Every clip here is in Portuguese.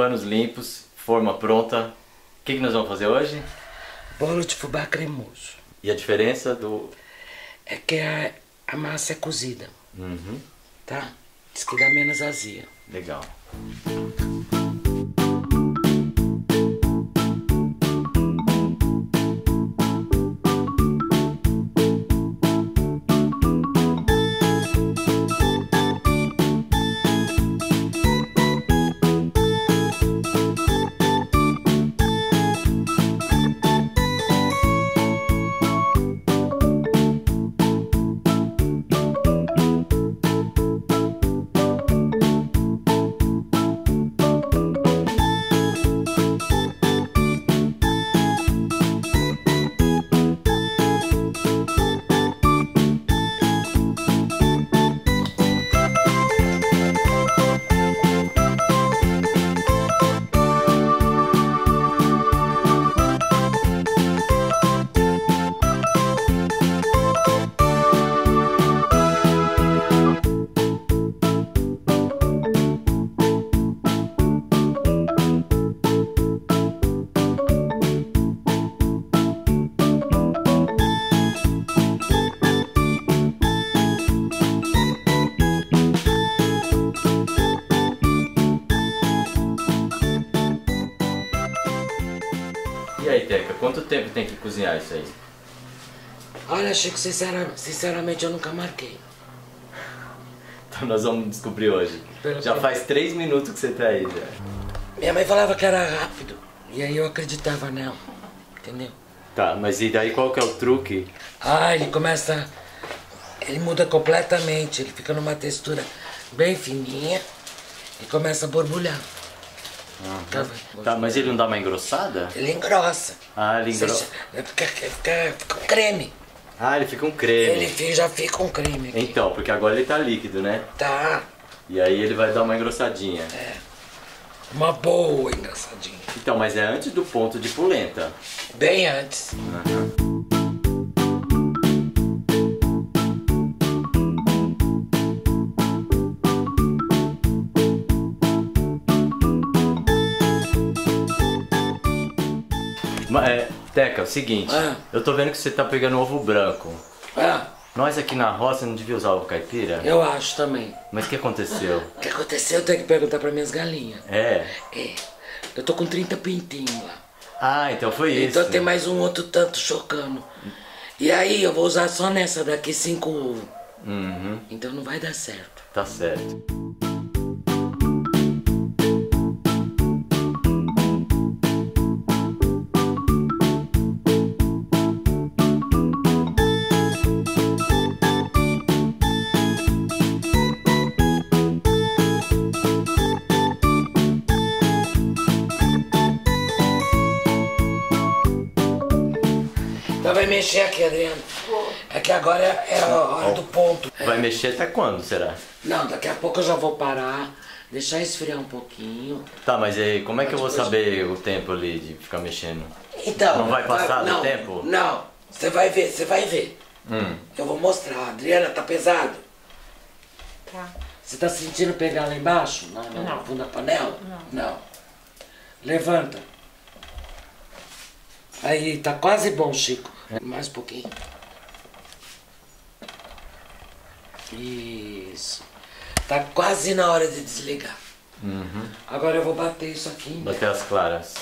panos limpos, forma pronta. O que nós vamos fazer hoje? Bolo de fubá cremoso. E a diferença do... É que a massa é cozida. Uhum. Tá? Diz que dá menos azia. Legal. E aí, Teca, quanto tempo tem que cozinhar isso aí? Olha, Chico, sinceramente eu nunca marquei. Então nós vamos descobrir hoje. Já faz 3 minutos que você tá aí já. Minha mãe falava que era rápido. E aí eu acreditava nela. Entendeu? Tá, mas e daí qual que é o truque? Ah, ele começa... Ele muda completamente. Ele fica numa textura bem fininha e começa a borbulhar. Tá, mas ele não dá uma engrossada? Ele engrossa. Ah, ele engrossa. Fica um creme. Ah, ele fica um creme. Já fica um creme aqui. Então, porque agora ele tá líquido, né? Tá. E aí ele vai dar uma engrossadinha. É. Uma boa engrossadinha. Então, mas é antes do ponto de polenta. Bem antes. Uhum. Teca, é o seguinte, eu tô vendo que você tá pegando ovo branco. Nós aqui na roça não devia usar ovo caipira? Eu acho também. Mas o que aconteceu? O que aconteceu eu tenho que perguntar para minhas galinhas. É? É. Eu tô com 30 pintinhos lá. Ah, então foi isso. Então tem mais um outro tanto chocando. E aí eu vou usar só nessa daqui 5 ovos. Uhum. Então não vai dar certo. Tá certo. Então vai mexer aqui, Adriano. É que agora é a hora do ponto. Vai mexer até quando, será? Não, daqui a pouco eu já vou parar, deixar esfriar um pouquinho. Tá, mas aí como é que eu vou saber o tempo ali de ficar mexendo? Então... Não vai passar do tempo? Não, você vai ver, você vai ver. Eu vou mostrar. Adriana, tá pesado? Tá. Você tá sentindo pegar lá embaixo? No fundo da panela? Não. Levanta. Aí, tá quase bom, Chico. Mais um pouquinho. Isso. Tá quase na hora de desligar. Agora eu vou bater isso aqui. Bater as claras.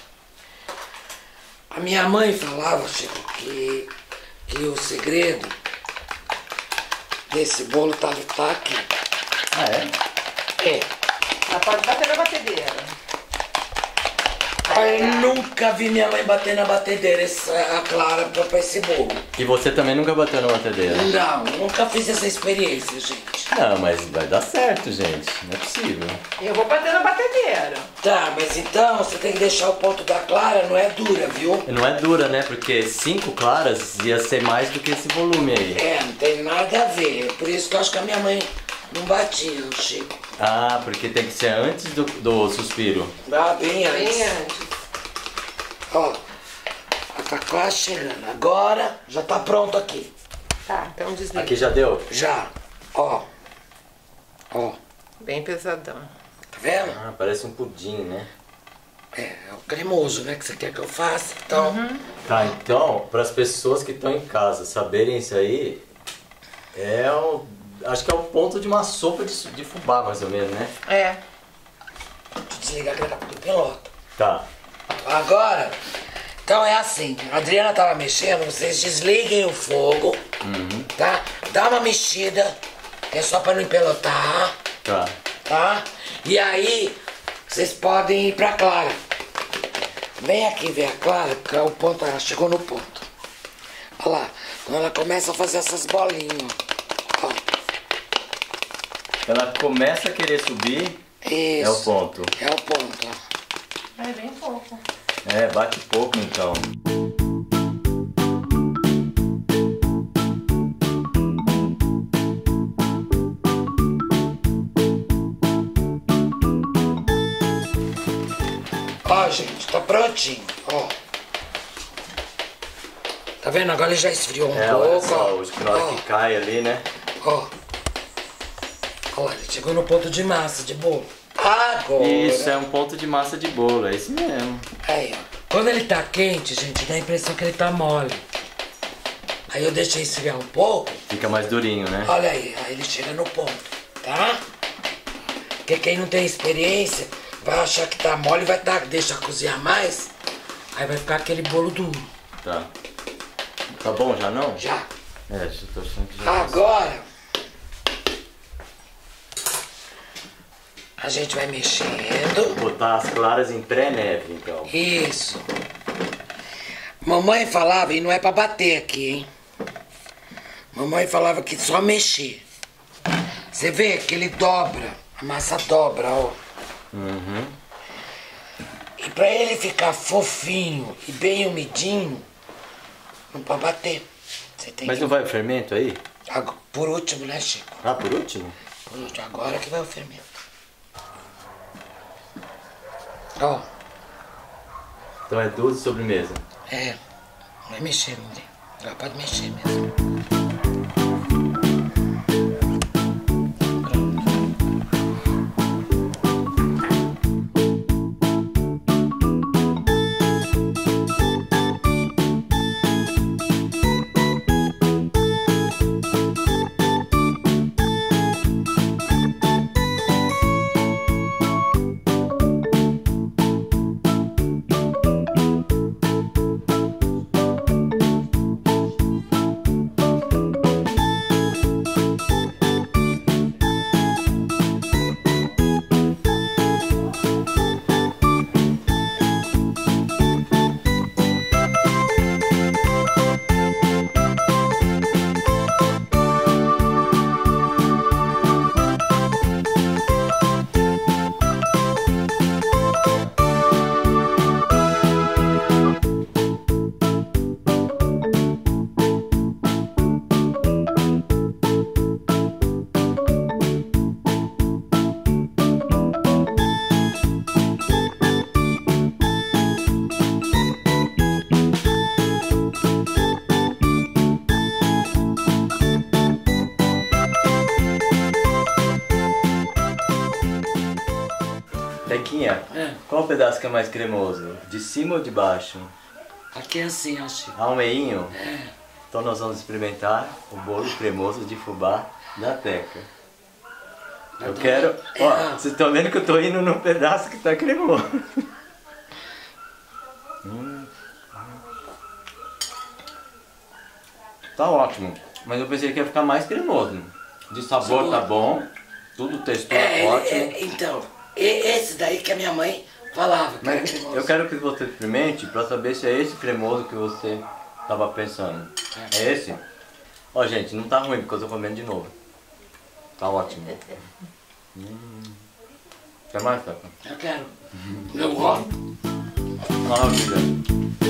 A minha mãe falava, Chico, que o segredo desse bolo tá aqui. Ah, é? É. Ela pode bater na batedeira. Eu nunca vi minha mãe bater na batedeira a clara pra esse bolo. E você também nunca bateu na batedeira? Não, nunca fiz essa experiência, gente. Não, mas vai dar certo, gente. Não é possível. Eu vou bater na batedeira. Tá, mas então você tem que deixar o ponto da clara, não é dura, viu? Não é dura, né? Porque 5 claras ia ser mais do que esse volume aí. É, não tem nada a ver. Por isso que eu acho que a minha mãe não batia, Chico. Ah, porque tem que ser antes do suspiro. Ah, bem antes. Bem antes. Ó, tá quase chegando. Agora já tá pronto aqui. Tá, então desliga. Aqui já deu? Já. Ó. Ó. Bem pesadão. Tá vendo? Ah, parece um pudim, né? É o cremoso, né? Que você quer que eu faça, então... Tá, então, para as pessoas que estão em casa saberem isso aí, acho que é o ponto de uma sopa de fubá, mais ou menos, né? É. Deixa eu desligar que daqui a pouco eu pelota. Tá. Agora, então é assim, a Adriana tava mexendo, vocês desliguem o fogo, tá? Dá uma mexida, que é só pra não empelotar, Tá. tá? E aí, vocês podem ir pra Clara. Vem aqui ver a Clara, que é o ponto, ela chegou no ponto. Olha lá, quando ela começa a fazer essas bolinhas, ó. Ela começa a querer subir, Isso. é o ponto. É o ponto, ó. É bem fofo. É, bate pouco então. Ó, gente, tá prontinho, ó. Tá vendo? Agora ele já esfriou um É, olha pouco, só, ó. hoje que na hora que cai ali, né? Ó. Olha, ele chegou no ponto de massa de bolo. Agora. Isso, é um ponto de massa de bolo, é isso mesmo. Aí, ó. Quando ele tá quente, gente, dá a impressão que ele tá mole. Aí eu deixei esfriar um pouco. Fica mais durinho, né? Olha aí ele chega no ponto, tá? Porque quem não tem experiência vai achar que tá mole e vai deixar cozinhar mais. Aí vai ficar aquele bolo duro. Tá. Tá bom já não? Já. É, já tô achando que já. Agora, a gente vai mexendo. Botar as claras em pré-neve, então. Isso. Mamãe falava, e não é pra bater aqui, hein? Mamãe falava que só mexer. Você vê que ele dobra, a massa dobra, ó. E pra ele ficar fofinho e bem umidinho, não pode bater. Você tem Mas que... não vai o fermento aí? Por último, né, Chico? Ah, por último? Por último, agora que vai o fermento. Ó, Então é 12 sobremesa. vai mexer, André. Agora pode mexer mesmo. Tequinha, qual pedaço que é mais cremoso? De cima ou de baixo? Aqui é assim, ó, Chico. Ah, um meinho? Então nós vamos experimentar o bolo cremoso de fubá da Teca. Eu quero... Ó, vocês estão vendo que eu tô indo no pedaço que tá cremoso. Tá ótimo, mas eu pensei que ia ficar mais cremoso. De sabor tá bom, tudo textura ótimo. Então, esse daí que a minha mãe falava que era Mas cremoso. eu quero que você experimente pra saber se é esse cremoso que você tava pensando. É esse? Ó, gente, não tá ruim porque eu tô comendo de novo. Tá ótimo. Quer mais, Teca? Eu quero. Eu gosto. Maravilha.